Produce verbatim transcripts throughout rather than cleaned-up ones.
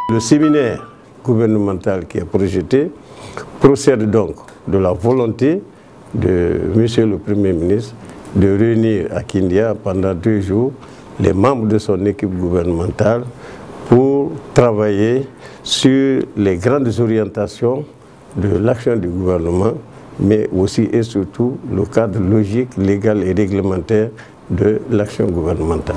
Le séminaire gouvernemental qui est projeté procède donc de la volonté de Monsieur le Premier ministre de réunir à Kindia pendant deux jours les membres de son équipe gouvernementale pour travailler sur les grandes orientations de l'action du gouvernement, mais aussi et surtout le cadre logique, légal et réglementaire de l'action gouvernementale.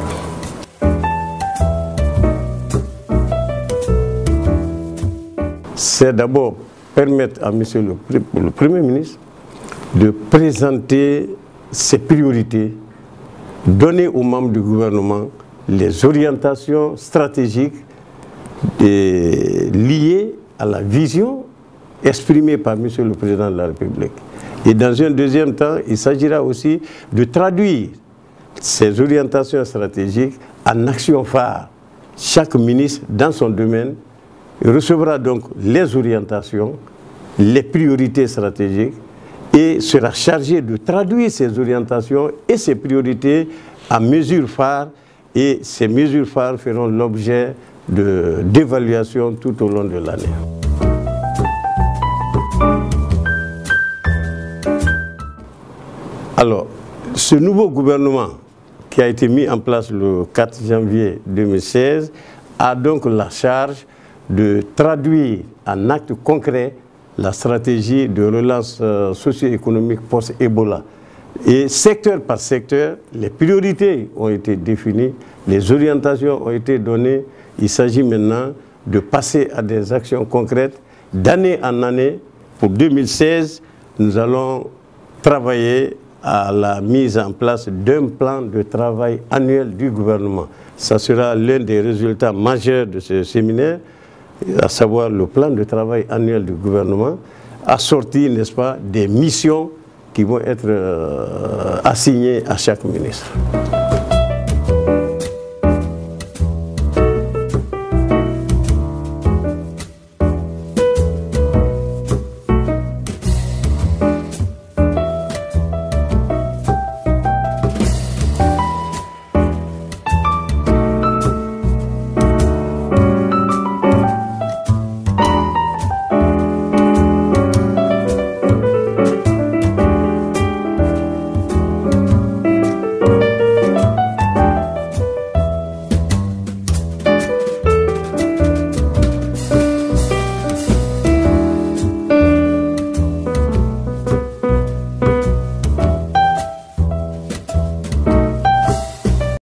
C'est d'abord permettre à Monsieur le, le Premier ministre de présenter ses priorités, donner aux membres du gouvernement les orientations stratégiques et liées à la vision exprimée par Monsieur le Président de la République. Et dans un deuxième temps, il s'agira aussi de traduire ces orientations stratégiques en actions phares. Chaque ministre, dans son domaine, recevra donc les orientations, les priorités stratégiques et sera chargé de traduire ces orientations et ces priorités en mesures phares, et ces mesures phares feront l'objet d'évaluation tout au long de l'année. Alors, ce nouveau gouvernement qui a été mis en place le quatre janvier deux mille seize a donc la charge de traduire en actes concrets la stratégie de relance euh, socio-économique post-Ebola. Et secteur par secteur, les priorités ont été définies, les orientations ont été données. Il s'agit maintenant de passer à des actions concrètes. D'année en année, pour deux mille seize, nous allons travailler à la mise en place d'un plan de travail annuel du gouvernement. Ça sera l'un des résultats majeurs de ce séminaire, à savoir le plan de travail annuel du gouvernement, assorti, n'est-ce pas, des missions qui vont être euh, assignées à chaque ministre.